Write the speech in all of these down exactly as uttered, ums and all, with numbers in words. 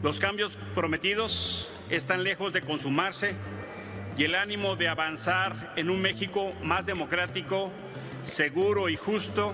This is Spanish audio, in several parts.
Los cambios prometidos están lejos de consumarse y el ánimo de avanzar en un México más democrático, seguro y justo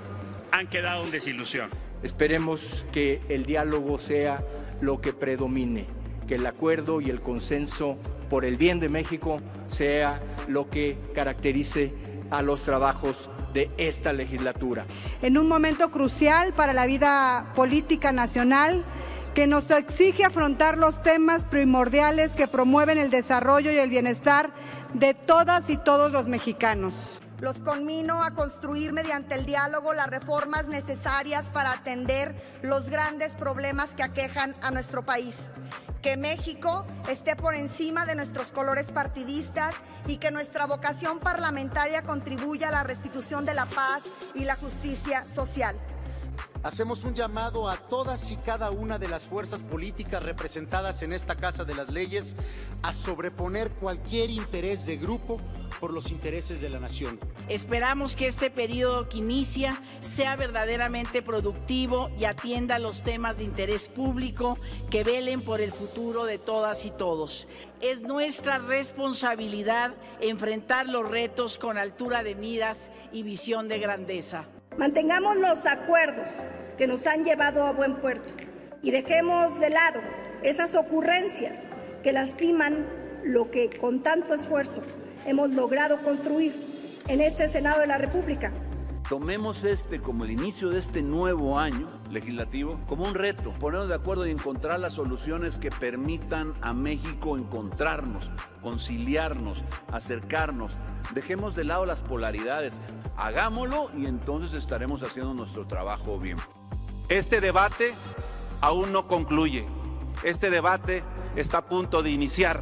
han quedado en desilusión. Esperemos que el diálogo sea lo que predomine, que el acuerdo y el consenso por el bien de México sea lo que caracterice a los trabajos de esta legislatura. En un momento crucial para la vida política nacional, que nos exige afrontar los temas primordiales que promueven el desarrollo y el bienestar de todas y todos los mexicanos. Los conmino a construir mediante el diálogo las reformas necesarias para atender los grandes problemas que aquejan a nuestro país. Que México esté por encima de nuestros colores partidistas y que nuestra vocación parlamentaria contribuya a la restitución de la paz y la justicia social. Hacemos un llamado a todas y cada una de las fuerzas políticas representadas en esta Casa de las Leyes a sobreponer cualquier interés de grupo por los intereses de la nación. Esperamos que este periodo que inicia sea verdaderamente productivo y atienda los temas de interés público que velen por el futuro de todas y todos. Es nuestra responsabilidad enfrentar los retos con altura de miras y visión de grandeza. Mantengamos los acuerdos que nos han llevado a buen puerto y dejemos de lado esas ocurrencias que lastiman lo que con tanto esfuerzo hemos logrado construir en este Senado de la República. Tomemos este como el inicio de este nuevo año legislativo como un reto, ponernos de acuerdo y encontrar las soluciones que permitan a México encontrarnos, conciliarnos, acercarnos. Dejemos de lado las polaridades, hagámoslo y entonces estaremos haciendo nuestro trabajo bien. Este debate aún no concluye, este debate está a punto de iniciar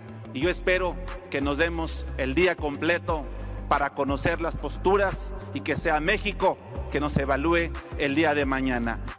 y yo espero que nos demos el día completo para conocer las posturas y que sea México que nos evalúe el día de mañana.